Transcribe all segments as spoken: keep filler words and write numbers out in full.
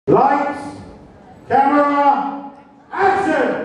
Lights, camera, action!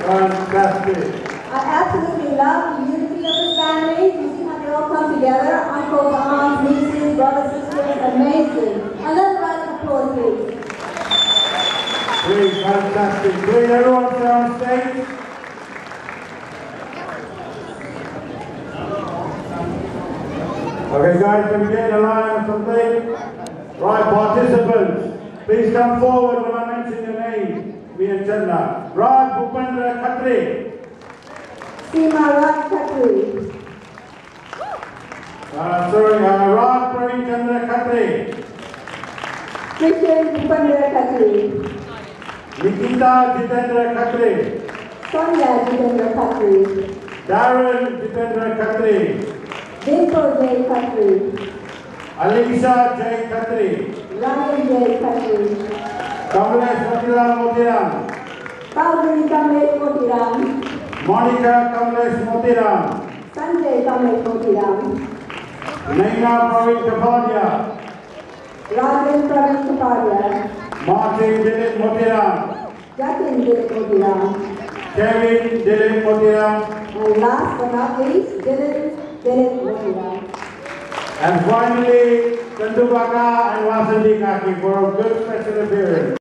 Fantastic. I absolutely love the unity of this family. You see how they all come together. Uncles, aunts, nieces, brothers, sisters, amazing. Another round of applause, please. Great, fantastic. Please everyone stay on stage. Okay guys, can we get in a line or something? Right, participants, please come forward when I mention your name. Me and Chandra. Raj Bhupendra Khatri. Seema Raj Khatri. Uh, sorry, uh, Raj Pravin Chandra Khatri. Krishan Bhupendra Khatri. Nikita Jitendra Khatri. Sonia Jitendra Khatri. Darren Jitendra Khatri. Dimple J. Khatri. Alisha J. Khatri. Ryan J. Khatri. Kamlesh Motiram Motiram. Kaudri Kamlesh Motiram. Monica Kamlesh Motiram. Sanjay Kamlesh Motiram. Naina Pravin Kapadia. Rajan Pravin Kapadia. Martin Dilip Motiram. Jatin Dilip Motiram. Kevin Dilip Motiram. And last but not least, Dilip Dilip Motiram. And finally, Chandu Baka and Vasandi Kaki for a good special appearance.